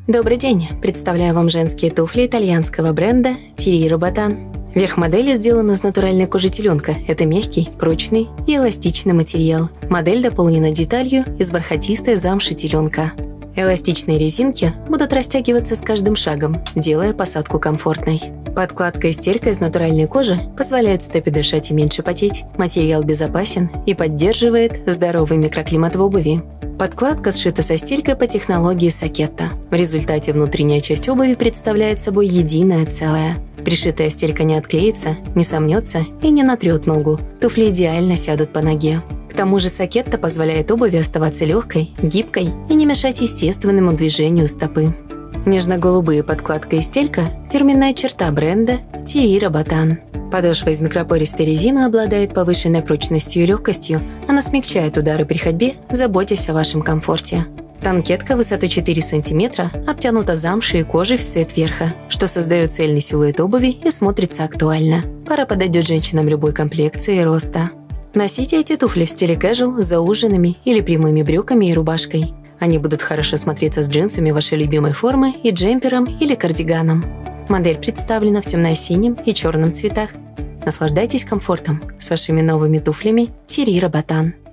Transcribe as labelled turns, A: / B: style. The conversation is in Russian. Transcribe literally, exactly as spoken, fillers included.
A: Добрый день! Представляю вам женские туфли итальянского бренда Thierry Robutin. Верх модели сделан из натуральной кожи теленка. Это мягкий, прочный и эластичный материал. Модель дополнена деталью из бархатистой замши теленка. Эластичные резинки будут растягиваться с каждым шагом, делая посадку комфортной. Подкладка и стелька из натуральной кожи позволяют стопе дышать и меньше потеть. Материал безопасен и поддерживает здоровый микроклимат в обуви. Подкладка сшита со стелькой по технологии Сакетта. В результате внутренняя часть обуви представляет собой единое целое. Пришитая стелька не отклеится, не сомнется и не натрет ногу. Туфли идеально сядут по ноге. К тому же Сакетта позволяет обуви оставаться легкой, гибкой и не мешать естественному движению стопы. Нежно-голубые подкладка и стелька – фирменная черта бренда Thierry Robutin. Подошва из микропористой резины обладает повышенной прочностью и легкостью. Она смягчает удары при ходьбе, заботясь о вашем комфорте. Танкетка высотой четыре сантиметра обтянута замшей и кожей в цвет верха, что создает цельный силуэт обуви и смотрится актуально. Пара подойдет женщинам любой комплекции и роста. Носите эти туфли в стиле casual с зауженными или прямыми брюками и рубашкой. Они будут хорошо смотреться с джинсами вашей любимой формы и джемпером или кардиганом. Модель представлена в темно-синем и черном цветах. Наслаждайтесь комфортом с вашими новыми туфлями Thierry Robutin.